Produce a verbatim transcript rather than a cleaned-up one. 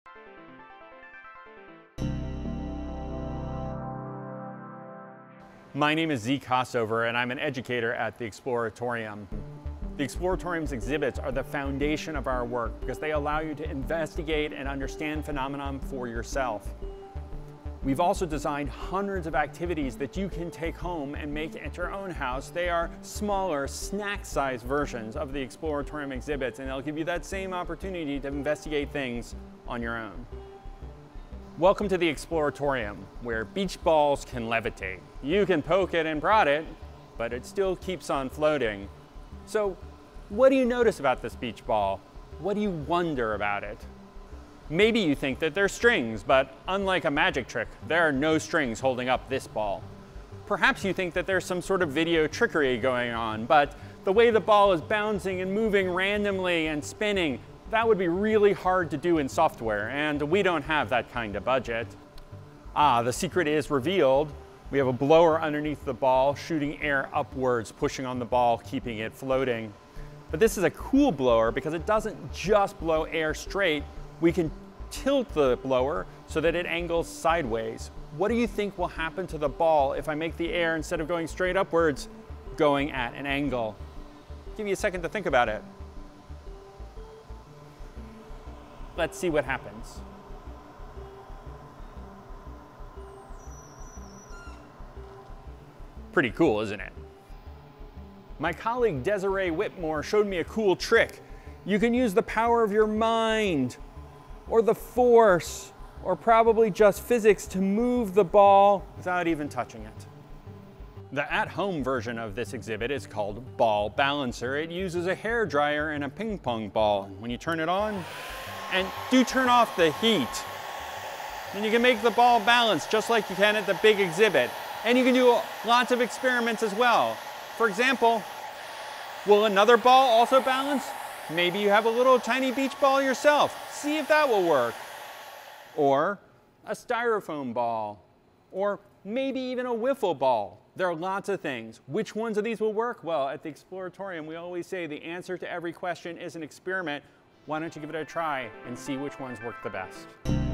My name is Zeke Kossover, and I'm an educator at the Exploratorium. The Exploratorium's exhibits are the foundation of our work because they allow you to investigate and understand phenomenon for yourself. We've also designed hundreds of activities that you can take home and make at your own house. They are smaller, snack-sized versions of the Exploratorium exhibits, and they'll give you that same opportunity to investigate things on your own. Welcome to the Exploratorium, where beach balls can levitate. You can poke it and prod it, but it still keeps on floating. So, what do you notice about this beach ball? What do you wonder about it? Maybe you think that there's strings, but unlike a magic trick, there are no strings holding up this ball. Perhaps you think that there's some sort of video trickery going on, but the way the ball is bouncing and moving randomly and spinning, that would be really hard to do in software, and we don't have that kind of budget. Ah, the secret is revealed. We have a blower underneath the ball, shooting air upwards, pushing on the ball, keeping it floating. But this is a cool blower because it doesn't just blow air straight. We can tilt the blower so that it angles sideways. What do you think will happen to the ball if I make the air, instead of going straight upwards, going at an angle? Give you a second to think about it. Let's see what happens. Pretty cool, isn't it? My colleague Desiree Whitmore showed me a cool trick. You can use the power of your mind, or the force, or probably just physics to move the ball without even touching it. The at-home version of this exhibit is called Ball Balancer. It uses a hairdryer and a ping pong ball. When you turn it on, and do turn off the heat, then you can make the ball balance just like you can at the big exhibit. And you can do lots of experiments as well. For example, will another ball also balance? Maybe you have a little tiny beach ball yourself. See if that will work. Or a styrofoam ball. Or maybe even a wiffle ball. There are lots of things. Which ones of these will work? Well, at the Exploratorium, we always say the answer to every question is an experiment. Why don't you give it a try and see which ones work the best?